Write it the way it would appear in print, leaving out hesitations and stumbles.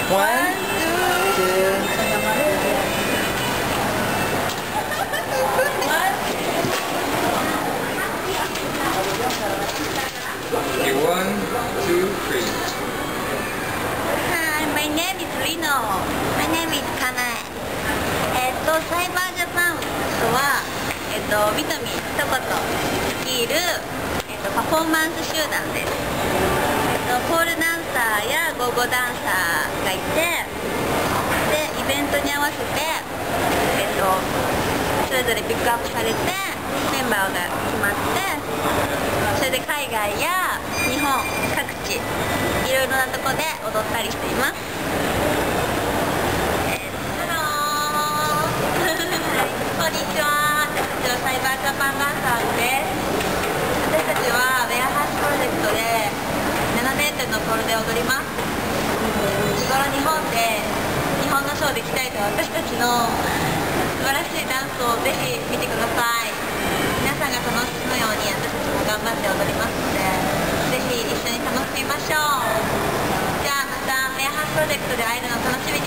One, two. Okay, 1, 2, 3. Hi, my name is Rino. My name is Kanae. サイバージャパンとは、ビタミン一言率いる、パフォーマンス集団です。ポールダンサーやゴーゴーダンサーがいて、でイベントに合わせて、それぞれピックアップされてメンバーが決まって、それで海外や日本各地いろいろなとこで踊ったりしています。こんにちは。私たちはサイバージャパンダンサーです。私たちはウェアハウスプロジェクトで7メートルのポールで踊ります。日頃日本のショーで鍛えた私たちの素晴らしいダンスをぜひ見てください。皆さんが楽しむように私たちも頑張って踊りますので、ぜひ一緒に楽しみましょう。じゃあまたウェアハウスプロジェクトで会えるのを楽しみ